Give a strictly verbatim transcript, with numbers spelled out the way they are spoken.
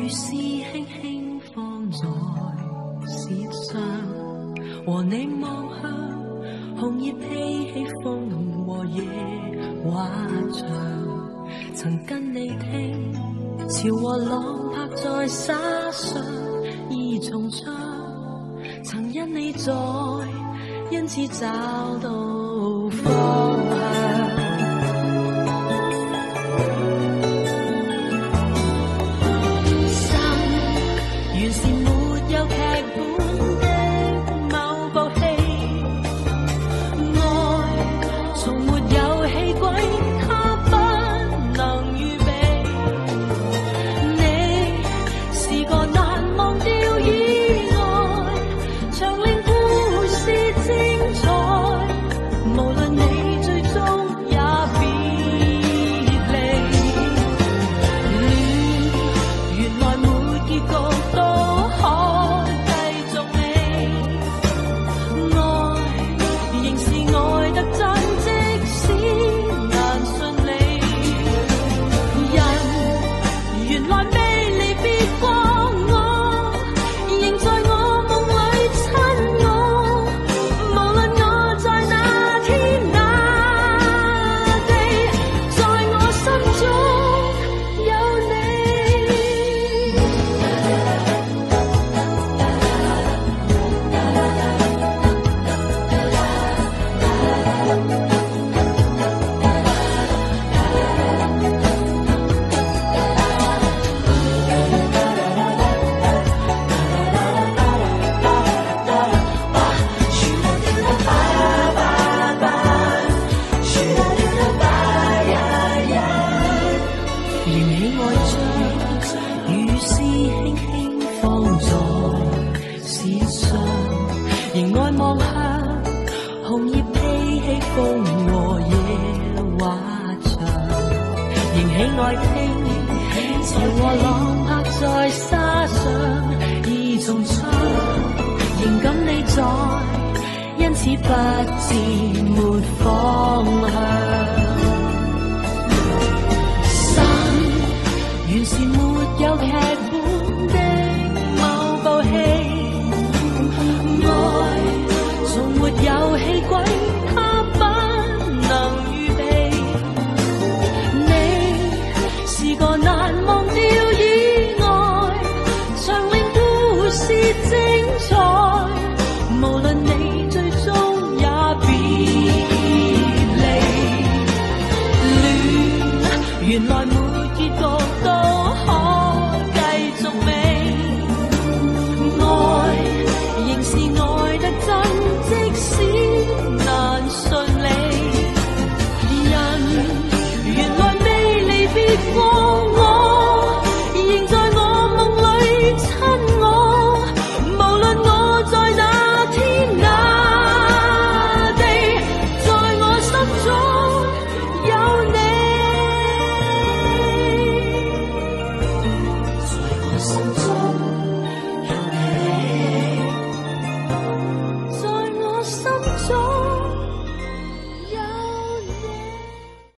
是輕輕放在舌上，和你望向紅葉披起風和野畫牆，曾跟你聽潮和浪拍在沙上依重唱，曾因你在，因此找到方向。原是沒有劇本的某部戲，愛從沒有戲軌，它不能預備。你是個難忘掉意外，長令故事精彩，無論你最終也別離。戀原來沒結局。不知沒方向，心原是沒有劇本的某部戲，愛從沒有戲軌，它不能預備。你是個難忘掉意外，長令故事精彩，無論你最終原來沒結局都可繼續美，愛仍是愛得真，即使難順利。人原來未離別過我，仍在我夢裡親我，無論我在哪天哪地，在我心中有你。心中